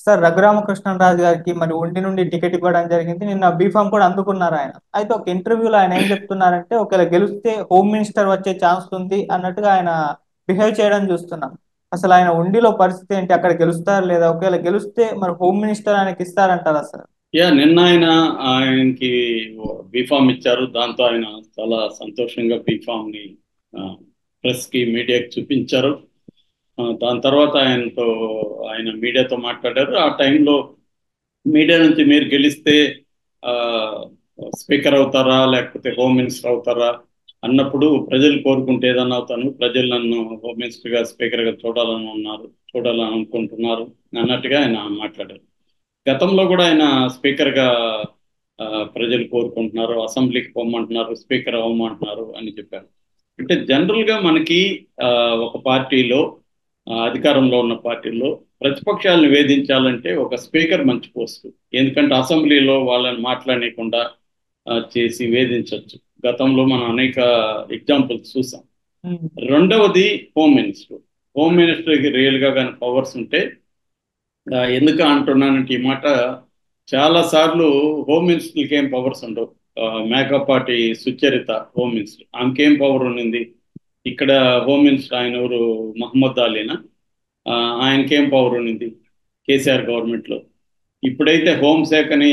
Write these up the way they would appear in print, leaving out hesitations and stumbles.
Sir Raghuramakrishnaraju గారికి మరి ఉండి నుండి టికెట్ ఇవ్వడం జరిగింది. నిన్న బీఫామ్ కూడా అందుకున్నారు ఆయన. అయితే ఒక ఇంటర్వ్యూలో ఆయన ఏం చెప్తున్నారంటే ఒకవేళ గెలిస్తే హోమ్ మినిస్టర్ వచ్చే ఛాన్స్ ఉంది అన్నట్టుగా ఆయన బిహేవ్ చేయడం చూస్తున్నాం. అసలు ఆయన ఉండిలో పరిస్థితి ఏంటి? అక్కడ గెలుస్తారా లేదా? ఒకవేళ గెలిస్తే మరి హోమ్ మినిస్టర్ ఆయనకి ఇస్తారంటారా సార్? నిన్న ఆయనకి బీఫామ్ ఇచ్చారు. దాంతో ఆయన చాలా సంతోషంగా బీఫామ్ ని ప్రెస్ కి మీడియాకి చూపించారు. దాని తర్వాత ఆయన మీడియాతో మాట్లాడారు. ఆ టైంలో మీడియా నుంచి మీరు గెలిస్తే ఆ, స్పీకర్ అవుతారా లేకపోతే హోమ్ మినిస్టర్ అవుతారా అన్నప్పుడు ప్రజలు కోరుకుంటే ఏదన్నా అవుతాను, ప్రజలు నన్ను హోమ్ మినిస్టర్ గా స్పీకర్ గా చూడాలని అనుకుంటున్నారు అన్నట్టుగా ఆయన మాట్లాడారు. గతంలో కూడా ఆయన స్పీకర్ గా ఆ, ప్రజలు కోరుకుంటున్నారు, అసెంబ్లీకి పొమ్మంటున్నారు, స్పీకర్ అవ్వమంటున్నారు అని చెప్పారు. అంటే జనరల్ గా మనకి ఆ, ఒక పార్టీలో అధికారంలో ఉన్న పార్టీలో ప్రతిపక్షాలను వేధించాలంటే ఒక స్పీకర్ మంచి పోస్ట్. ఎందుకంటే అసెంబ్లీలో వాళ్ళని మాట్లాడనీయకుండా చేసి వేధించవచ్చు. గతంలో మనం అనేక ఎగ్జాంపుల్స్ చూసాం. ఉమ్. రెండవది హోమ్ మినిస్టర్. హోమ్ మినిస్టర్కి రియల్గా కానీ పవర్స్ ఉంటే, ఎందుకు అంటున్నానంటే ఈ మాట, చాలా సార్లు హోమ్ మినిస్టర్కి ఏం పవర్స్ ఉండవు. మేకపాటి సుచరిత హోమ్ మినిస్టర్, ఆమెకేం పవర్ ఉండింది? ఇక్కడ హోమ్ మినిస్టర్ ఆయన ఎవరు, మహమ్మద్ అలీనా? ఆ, ఆయనకేం పవర్ ఉండింది కేసీఆర్ గవర్నమెంట్లో? ఇప్పుడైతే హోంశాఖని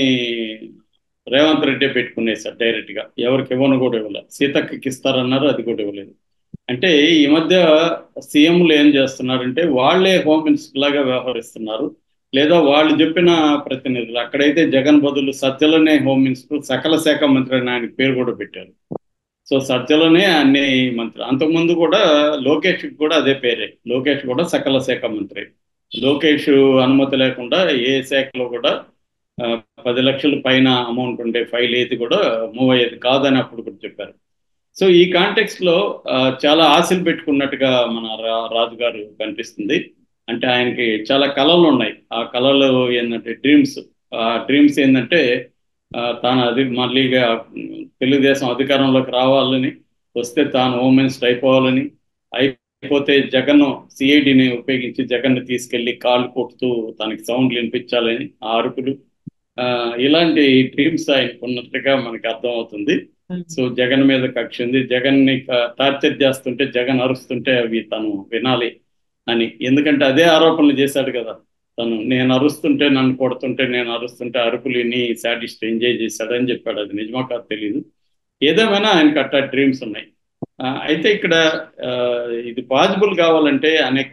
రేవంత్ రెడ్డి పెట్టుకునేసారు డైరెక్ట్గా, ఎవరికి ఇవ్వను కూడా ఇవ్వలేదు. సీతక్కకి ఇస్తారన్నారు, అది కూడా ఇవ్వలేదు. అంటే ఈ మధ్య సీఎంలు ఏం చేస్తున్నారంటే వాళ్ళే హోమ్ మినిస్టర్ లాగా వ్యవహరిస్తున్నారు, లేదా వాళ్ళు చెప్పిన ప్రతినిధులు. అక్కడైతే జగన్ బదులు సజ్జలనే హోమ్ మినిస్టర్, సకల శాఖ మంత్రి అని ఆయనకి పేరు కూడా పెట్టారు. సో సజ్జలనే అన్ని మంత్రి. అంతకుముందు కూడా లోకేష్ కూడా అదే పేరే, లోకేష్ కూడా సకల శాఖ మంత్రి. లోకేష్ అనుమతి లేకుండా ఏ శాఖలో కూడా ఆ, 10 లక్షల పైన అమౌంట్ ఉండే ఫైల్ ఏది కూడా మూవ్ అయ్యేది కాదని అప్పుడు కూడా చెప్పారు. సో ఈ కాంటెక్స్ట్ లో చాలా ఆశలు పెట్టుకున్నట్టుగా మన రాజు గారు కనిపిస్తుంది. అంటే ఆయనకి చాలా కళలు ఉన్నాయి. ఆ కళలు ఏంటంటే డ్రీమ్స్. ఆ డ్రీమ్స్ ఏంటంటే తాను అది మళ్ళీగా తెలుగుదేశం అధికారంలోకి రావాలని, వస్తే తాను హోమ్ మినిస్టర్ అయిపోవాలని, అయిపోతే జగన్ సిఐడిని ఉపయోగించి జగన్ తీసుకెళ్లి కాళ్ళు కొడుతూ తనకి సౌండ్లు వినిపించాలని, ఆ అరుపులు, ఆ, ఇలాంటి డ్రీమ్స్ ఆయనకు ఉన్నట్టుగా మనకి అర్థమవుతుంది. సో జగన్ మీద కక్ష ఉంది. జగన్ ని టార్చర్ చేస్తుంటే, జగన్ అరుస్తుంటే అవి తను వినాలి అని. ఎందుకంటే అదే ఆరోపణలు చేశాడు కదా తను, నేను అరుస్తుంటే, నన్ను కొడుతుంటే, నేను అరుస్తుంటే అరుపులు విని సాడిస్ట్ ఎంజాయ్ చేశాడని చెప్పాడు. అది నిజమా కాదు తెలియదు. ఏదేమైనా ఆయనకు అట్టా డ్రీమ్స్ ఉన్నాయి. అయితే ఇక్కడ ఆ, ఇది పాసిబుల్ కావాలంటే అనేక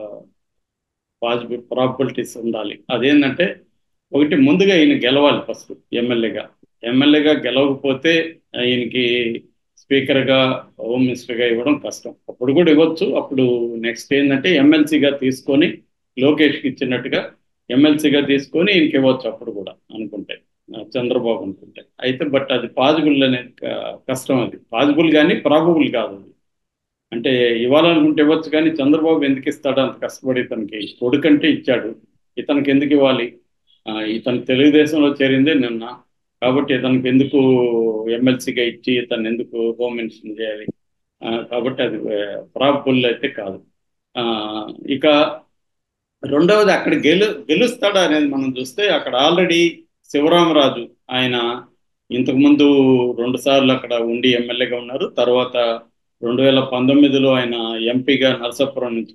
ప్రాబిలిటీస్ ఉండాలి. అదేంటంటే, ఒకటి ముందుగా ఈయన గెలవాలి ఫస్ట్ ఎమ్మెల్యేగా. ఎమ్మెల్యేగా గెలవకపోతే ఈయనకి స్పీకర్గా, హోమ్ మినిస్టర్గా ఇవ్వడం కష్టం. అప్పుడు కూడా ఇవ్వచ్చు. అప్పుడు నెక్స్ట్ ఏంటంటే ఎమ్మెల్సీగా తీసుకొని, లోకేష్కి ఇచ్చినట్టుగా ఎమ్మెల్సీగా తీసుకొని ఈయనకి ఇవ్వచ్చు అప్పుడు కూడా అనుకుంటే, చంద్రబాబు అనుకుంటే. అయితే బట్ అది పాసిబుల్ అనే కష్టం. అది పాసిబుల్ కానీ ప్రాబబుల్ కాదు అది. అంటే ఇవ్వాలనుకుంటే ఇవ్వచ్చు, కానీ చంద్రబాబు ఎందుకు ఇస్తాడు అంత కష్టపడి? ఇతనికి కొడుకంటే ఇచ్చాడు, ఇతనికి ఎందుకు ఇవ్వాలి? ఇతను తెలుగుదేశంలో చేరిందే నిన్న, కాబట్టి ఇతనికి ఎందుకు ఎమ్మెల్సీగా ఇచ్చి ఇతను ఎందుకు హోమ్ మినిస్టర్ చేయాలి? కాబట్టి అది ప్రాబుల్ అయితే కాదు. ఆ, ఇక రెండవది, అక్కడ గెలుస్తాడా అనేది మనం చూస్తే, అక్కడ ఆల్రెడీ శివరామరాజు ఆయన ఇంతకుముందు 2 సార్లు అక్కడ ఉండి ఎమ్మెల్యేగా ఉన్నారు. తర్వాత 2019లో ఆయన ఎంపీగా నరసాపురం నుంచి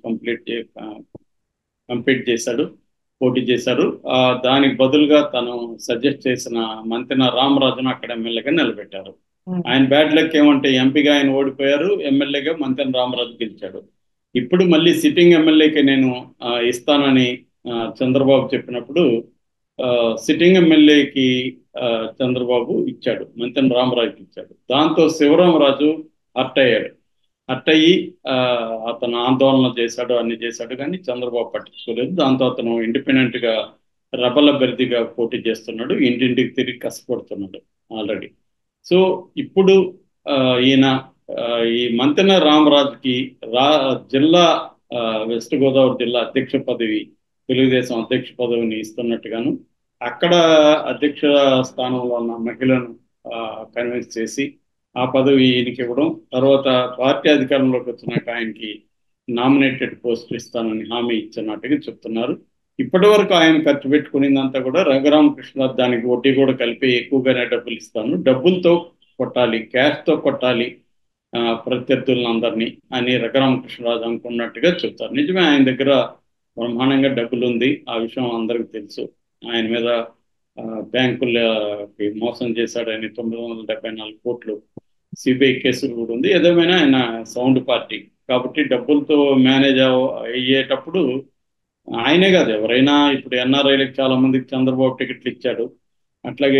కంప్లీట్ చేశాడు, పోటీ చేశారు. ఆ, దానికి బదులుగా తను సజెస్ట్ చేసిన మంతెన రామరాజును అక్కడ ఎమ్మెల్యేగా నిలబెట్టారు. ఆయన బ్యాడ్ లక్ ఏమంటే ఎంపీగా ఆయన ఓడిపోయారు, ఎమ్మెల్యేగా మంతెన రామరాజు గెలిచాడు. ఇప్పుడు మళ్ళీ సిట్టింగ్ ఎమ్మెల్యేకి నేను ఇస్తానని చంద్రబాబు చెప్పినప్పుడు, ఆ, సిట్టింగ్ ఎమ్మెల్యేకి ఆ, చంద్రబాబు ఇచ్చాడు, మంతెన రామరాజుకి ఇచ్చాడు. దాంతో శివరామరాజు హర్ట్ అయ్యాడు. హర్ట్ అయ్యి ఆ, అతను ఆందోళన చేశాడు, అన్ని చేశాడు, కానీ చంద్రబాబు పట్టించుకోలేదు. దాంతో అతను ఇండిపెండెంట్ గా రెబల్ అభ్యర్థిగా పోటీ చేస్తున్నాడు, ఇంటింటికి తిరిగి కష్టపడుతున్నాడు ఆల్రెడీ. సో ఇప్పుడు ఆ, ఈయన ఆ, ఈ మంతెన రామరాజుకి రా జిల్లా ఆ, వెస్ట్ గోదావరి జిల్లా అధ్యక్ష పదవి, తెలుగుదేశం అధ్యక్ష పదవిని ఇస్తున్నట్టుగాను, అక్కడ అధ్యక్ష స్థానంలో ఉన్న మహిళను కన్విన్స్ చేసి ఆ పదవి ఈయనకి ఇవ్వడం, తర్వాత పార్టీ అధికారంలోకి వచ్చినాక ఆయనకి నామినేటెడ్ పోస్ట్ ఇస్తానని హామీ ఇచ్చినట్టుగా చెప్తున్నారు. ఇప్పటి వరకు ఆయన ఖర్చు పెట్టుకునేదంతా కూడా రఘురామకృష్ణరాజు దానికి వడ్డీ కూడా కలిపి ఎక్కువగానే డబ్బులు ఇస్తాను, డబ్బులతో కొట్టాలి, క్యాష్తో కొట్టాలి ప్రత్యర్థులను అందరినీ అని రఘురామకృష్ణరాజు అనుకున్నట్టుగా చెప్తారు. నిజమే, ఆయన దగ్గర బ్రహ్మాండంగా డబ్బులు ఉంది, ఆ విషయం అందరికీ తెలుసు. ఆయన మీద బ్యాంకులకి మోసం చేశాడని 974 కోట్లు సిబిఐ కేసులు కూడా ఉంది. ఏదేమైనా ఆయన సౌండ్ పార్టీ కాబట్టి డబ్బులతో మేనేజ్ అయ్యేటప్పుడు ఆయనే కాదు ఎవరైనా, ఇప్పుడు ఎన్ఆర్ఐలకు చాలా మందికి చంద్రబాబు టికెట్లు ఇచ్చాడు. అట్లాగే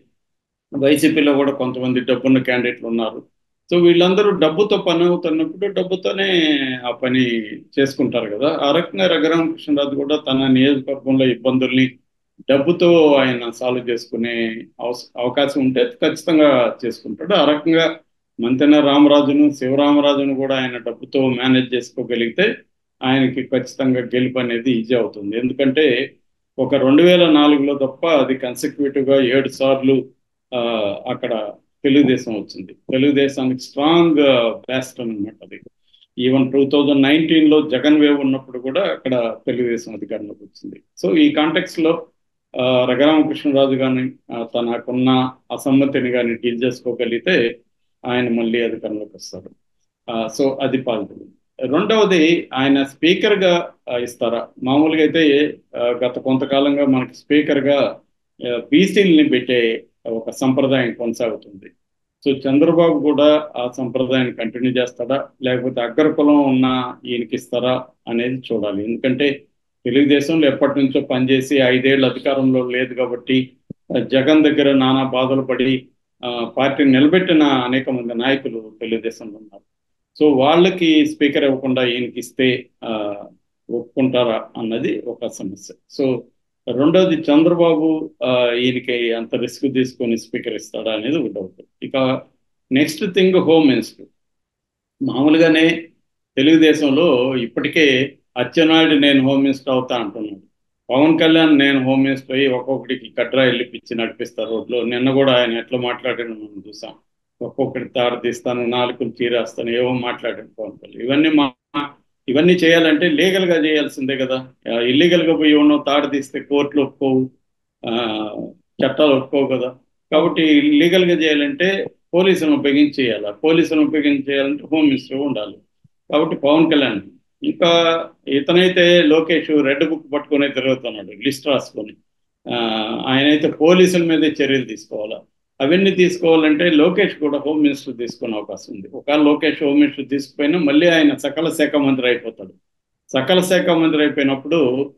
వైసీపీలో కూడా కొంతమంది డబ్బున్న క్యాండిడేట్లు ఉన్నారు. సో వీళ్ళందరూ డబ్బుతో పని అవుతున్నప్పుడు డబ్బుతోనే ఆ పని చేసుకుంటారు కదా. ఆ రకంగా రఘురామకృష్ణరాజు కూడా తన నియోజకవర్గంలో ఇబ్బందుల్ని డబ్బుతో ఆయన సాల్వ్ చేసుకునే అవకాశం ఉంటే ఖచ్చితంగా చేసుకుంటాడు. ఆ రకంగా మంతెన రామరాజును, శివరామరాజును కూడా ఆయన డబ్బుతో మేనేజ్ చేసుకోగలిగితే ఆయనకి ఖచ్చితంగా గెలుపు అనేది ఈజీ అవుతుంది. ఎందుకంటే ఒక 2004లో తప్ప అది కన్సిక్యూటివ్గా 7 సార్లు ఆ, అక్కడ తెలుగుదేశం వచ్చింది. తెలుగుదేశానికి స్ట్రాంగ్ బ్యాస్ట్ అనమాట అది. ఈవెన్ 2019లో జగన్ వేవ్ ఉన్నప్పుడు కూడా అక్కడ తెలుగుదేశం అధికారంలోకి వచ్చింది. సో ఈ కాంటెక్స్ లో రఘురామకృష్ణరాజు కానీ తనకున్న అసమ్మతిని కానీ డీల్ చేసుకోగలిగితే ఆయన మళ్ళీ అధికారంలోకి వస్తారు. సో అది పాజిటివ్. రెండవది, ఆయన స్పీకర్గా ఇస్తారా? మామూలుగా అయితే గత కొంతకాలంగా మనకి స్పీకర్గా బీసీలని పెట్టే ఒక సంప్రదాయం కొనసాగుతుంది. సో చంద్రబాబు కూడా ఆ సంప్రదాయాన్ని కంటిన్యూ చేస్తాడా, లేకపోతే అగ్రకులం ఉన్న ఈయనకి ఇస్తారా అనేది చూడాలి. ఎందుకంటే తెలుగుదేశంలో ఎప్పటి నుంచో పనిచేసి 5 ఏళ్ళు అధికారంలో లేదు కాబట్టి జగన్ దగ్గర నానా బాధలు పడి పార్టీని నిలబెట్టిన అనేక మంది నాయకులు తెలుగుదేశంలో ఉన్నారు. సో వాళ్ళకి స్పీకర్ ఇవ్వకుండా ఈయనకి ఇస్తే ఆ, ఒప్పుకుంటారా అన్నది ఒక సమస్య. సో రెండోది, చంద్రబాబు ఈయనకి అంత రిస్క్ తీసుకొని స్పీకర్ ఇస్తాడా అనేది ఒక డౌట్. ఇక నెక్స్ట్ థింగ్, హోమ్ మినిస్టర్. మామూలుగానే తెలుగుదేశంలో ఇప్పటికే అచ్చెన్నాయుడు నేను హోమ్ మినిస్టర్ అవుతా అంటున్నాడు. పవన్ కళ్యాణ్ నేను హోమ్ మినిస్టర్ అయ్యి ఒక్కొక్కడికి కట్రా వెళ్ళి పిచ్చి నడిపిస్తారు రోడ్లో. నిన్న కూడా ఆయన ఎట్లా మాట్లాడిన మనం చూసాం. ఒక్కొక్కటి తాడు తీస్తాను, నాలుగులు చీరేస్తాను, ఏవో మాట్లాడాను పవన్ కళ్యాణ్. ఇవన్నీ చేయాలంటే లీగల్గా చేయాల్సిందే కదా. ఇల్లీగల్గా పోయి ఉన్న తాడు తీస్తే కోర్టులు ఒప్పుకోవు, ఆ, చట్టాలు ఒప్పుకోవు కదా. కాబట్టి లీగల్గా చేయాలంటే పోలీసులను ఉపయోగించి చేయాలి. పోలీసులను ఉపయోగించి చేయాలంటే హోమ్ మినిస్టర్ ఉండాలి. కాబట్టి పవన్ కళ్యాణ్, ఇంకా ఇతనైతే లోకేష్ రెడ్ బుక్ పట్టుకునే తిరుగుతున్నాడు లిస్ట్ రాసుకొని. ఆ, ఆయనైతే పోలీసుల మీదే చర్యలు తీసుకోవాలా. అవన్నీ తీసుకోవాలంటే లోకేష్ కూడా హోమ్ మినిస్టర్ తీసుకునే అవకాశం ఉంది. ఒకవేళ లోకేష్ హోమ్ మినిస్టర్ తీసుకుపోయినా మళ్ళీ ఆయన సకల శాఖ మంత్రి అయిపోతాడు. సకల శాఖ మంత్రి అయిపోయినప్పుడు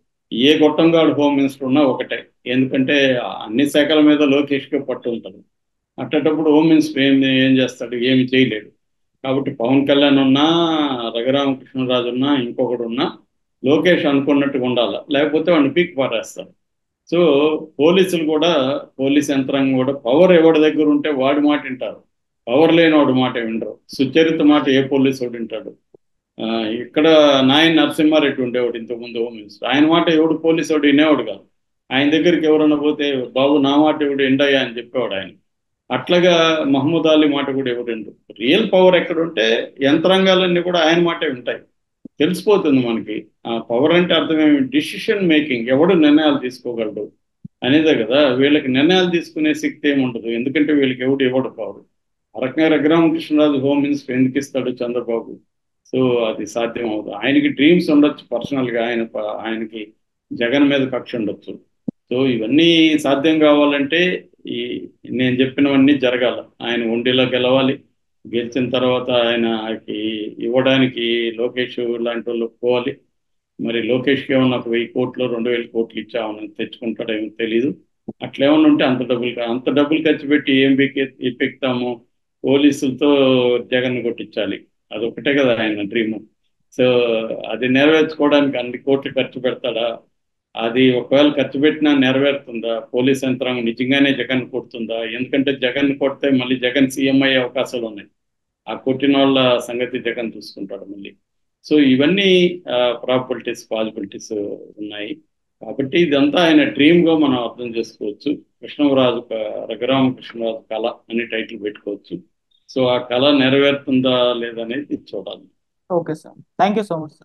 ఏ గొట్టంగాడు హోమ్ మినిస్టర్ ఉన్నా ఒకటే. ఎందుకంటే అన్ని శాఖల మీద లోకేష్కే పట్టు ఉంటుంది. అట్టేటప్పుడు హోమ్ మినిస్టర్ ఏం చేస్తాడు? ఏమి చేయలేడు. కాబట్టి పవన్ కళ్యాణ్ ఉన్నా, రఘురామకృష్ణరాజు ఉన్నా, ఇంకొకడు ఉన్నా లోకేష్ అనుకున్నట్టుగా ఉండాలి, లేకపోతే వాడిని పీక్ పారేస్తారు. సో పోలీసులు కూడా, పోలీస్ యంత్రాంగం కూడా పవర్ ఎవరి దగ్గర ఉంటే వాడి మాట వింటారు, పవర్ లేని వాడి మాట వినరు. సుచరిత మాట ఏ పోలీసు వాడు వింటాడు? ఆ, ఇక్కడ నాయన్ నరసింహారెడ్డి ఉండేవాడు ఇంతకుముందు హోమ్ మినిస్టర్. ఆయన మాట ఎవడు పోలీసు వాడు వినేవాడు కాదు. ఆయన దగ్గరికి ఎవరన్నా పోతే బాబు నా మాట ఎవడు ఎండయ్యా అని చెప్పేవాడు ఆయన. అట్లాగా మహమ్మద్ అలీ మాట కూడా ఎవరు వినరు. రియల్ పవర్ ఎక్కడుంటే యంత్రాంగాలన్నీ కూడా ఆయన మాటే వింటాయి. తెలిసిపోతుంది మనకి. ఆ పవర్ అంటే అర్థమేమి? డిసిషన్ మేకింగ్, ఎవడు నిర్ణయాలు తీసుకోగలడు అనేదే కదా. వీళ్ళకి నిర్ణయాలు తీసుకునే శక్తి ఏమి ఉండదు, ఎందుకంటే వీళ్ళకి ఎవడు ఇవ్వడు పవర్. ఆ రకంగా రఘురామకృష్ణరాజు హోమ్ మినిస్టర్ ఎందుకు ఇస్తాడు చంద్రబాబు? సో అది సాధ్యం అవుతుంది. ఆయనకి డ్రీమ్స్ ఉండొచ్చు పర్సనల్గా, ఆయనకి జగన్ మీద కక్ష ఉండొచ్చు. సో ఇవన్నీ సాధ్యం కావాలంటే ఈ నేను చెప్పినవన్నీ జరగాల. ఆయన ఉండిలో గెలవాలి. గెలిచిన తర్వాత ఆయనకి ఇవ్వడానికి లోకేష్ లాంటి వాళ్ళు ఒప్పుకోవాలి. మరి లోకేష్కి ఏమన్నా ఒక 1000 కోట్లు 2000 కోట్లు ఇచ్చామని తెచ్చుకుంటాడేమో తెలీదు. అట్లేమన్నా ఉంటే అంత డబ్బులు ఖర్చు పెట్టి ఏం ఎప్పిస్తాము? పోలీసులతో జగన్ కొట్టించాలి, అదొకటే కదా ఆయన డ్రీమ్. సో అది నెరవేర్చుకోవడానికి అన్ని కోట్లు ఖర్చు పెడతాడా? అది ఒకవేళ ఖర్చు పెట్టినా నెరవేరుతుందా? పోలీస్ యంత్రాంగం నిజంగానే జగన్ కొడుతుందా? ఎందుకంటే జగన్ కొడితే మళ్ళీ జగన్ సీఎం అయ్యే అవకాశాలు ఉన్నాయి. ఆ కొట్టిన వాళ్ళ సంగతి జగన్ చూసుకుంటాడు మళ్ళీ. సో ఇవన్నీ ప్రాబిలిటీస్, పాసిబిలిటీస్ ఉన్నాయి. కాబట్టి ఇదంతా ఆయన డ్రీమ్గా మనం అర్థం చేసుకోవచ్చు. కృష్ణరాజు, రఘురామకృష్ణరాజు కళ అని టైటిల్ పెట్టుకోవచ్చు. సో ఆ కళ నెరవేరుతుందా లేదనేది చూడాలి. Okay sir, thank you so much.